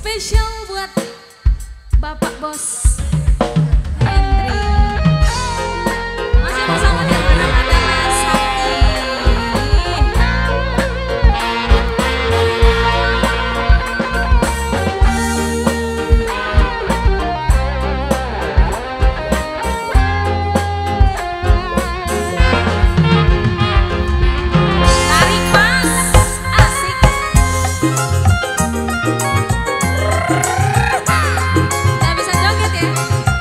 Spesial buat Bapak Bos Hendri. Masih bersama dengan adalah Sakti. Tarik mas, asik. Nggak bisa joget ya?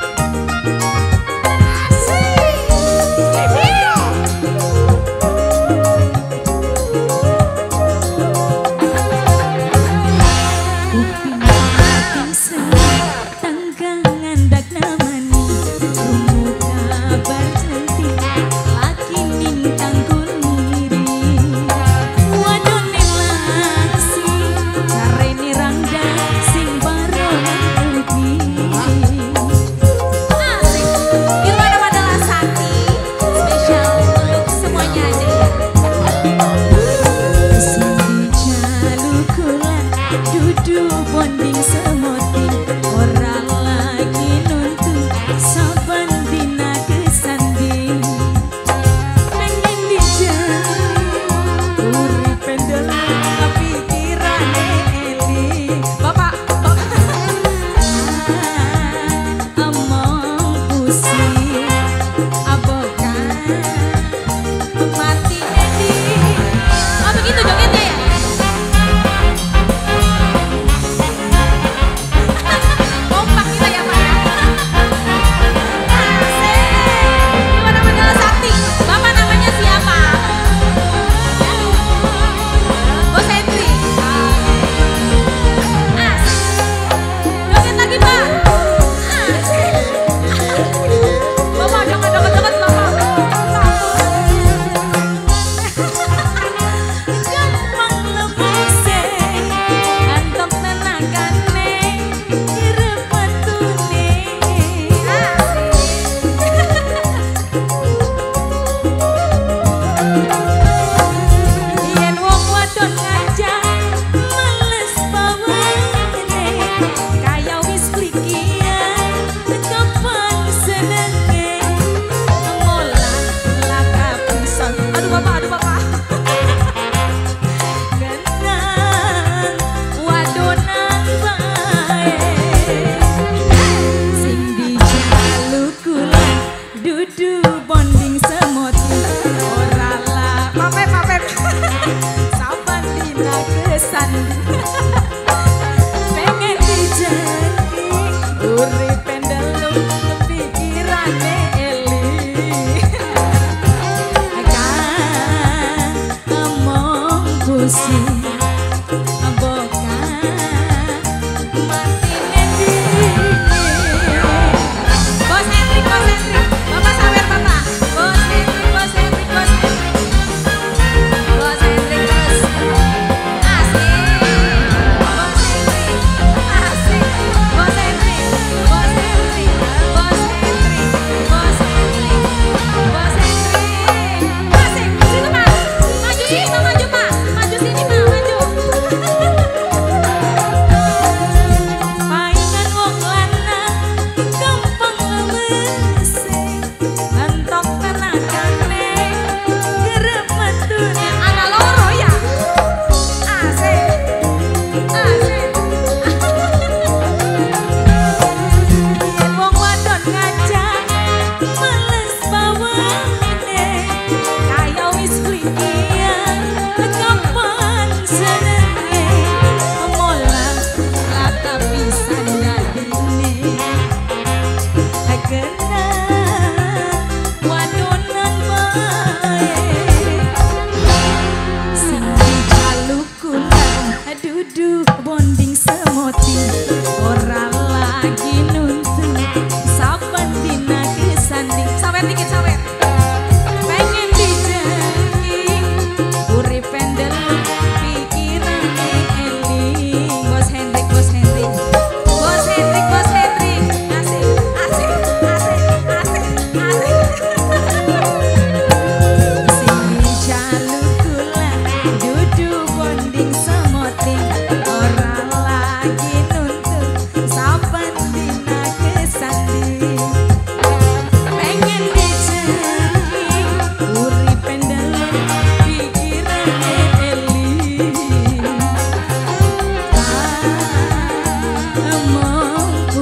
Pengen dijadi urip pendelung pikirane eli kan ngomong pusing bonding semoti ora lagi nuntut saben dina kesanding sawer dikit sawer pengen dijagi urip pendel pikirane eling Bos Hendrik Bos Hendrik Bos Hendrik Bos Hendrik asik asik asik asik asik sing jaluk kula dudu bonding semoti ora lagi nuntut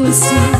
musuh